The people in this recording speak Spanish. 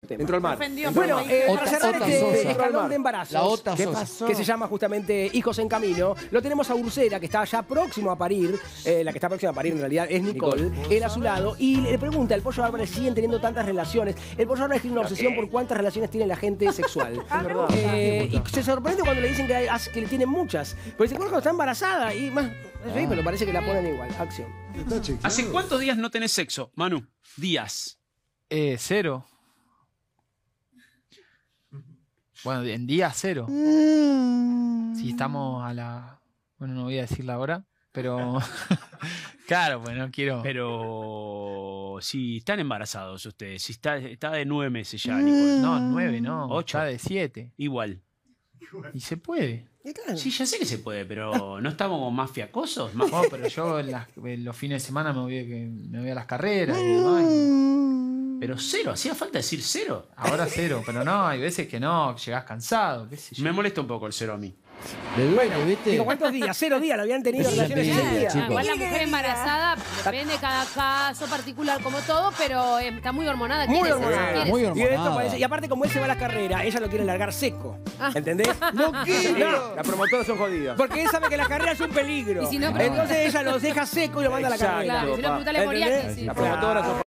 tema. Entró al mar. Bueno, para cerrar Ota este Sosa. escalón de embarazos, ¿Qué pasó? que se llama justamente Hijos en Camino, lo tenemos a Ursera, que está ya próximo a parir, la que está próxima a parir en realidad es Nicole, él a su lado, y le pregunta, ¿el Pollo Álvarez siguen teniendo tantas relaciones? El Pollo Álvarez tiene una obsesión por cuántas relaciones tiene la gente sexual. Y se sorprende cuando le dicen que le tiene muchas. Porque dice, cuando está embarazada y más... Sí, pero parece que la ponen igual. Acción. ¿Hace cuántos días no tenés sexo, Manu? Días. 0. Bueno, en día 0. Si estamos a la... Bueno, no voy a decir la hora, pero... Claro, pues no quiero... Pero si están embarazados ustedes, si está de 9 meses ya, Nicole. No, 9 no. 8. Está de 7. Igual. Y se puede. Sí, ya sé que se puede, pero ¿no estamos más fiacosos? Más... No, pero yo los fines de semana me voy a las carreras y demás. Pero 0, ¿hacía falta decir 0? Ahora 0, pero no, hay veces que no, que llegás cansado, qué sé yo. Me molesta un poco el 0 a mí. Bueno, ¿viste? Digo, ¿cuántos días? 0 días, lo habían tenido relaciones Sí, 6 días. chicos. Igual la mujer embarazada, depende de cada caso particular como todo, pero está muy hormonada. Muy quiere hormonada. sexo, quiere Muy sexo. Y, esto hormonada. parece- y aparte, como él se va a la carrera, ella lo quiere largar seco. ¿Entendés? No quiero. Las promotoras son jodidas. Porque él sabe que la carrera es un peligro. Y si no, Entonces ella los deja seco y lo manda a la Exacto. carrera. Claro, si no, pregúntale a Moriarty. ¿Entendés? Sí. Las promotoras son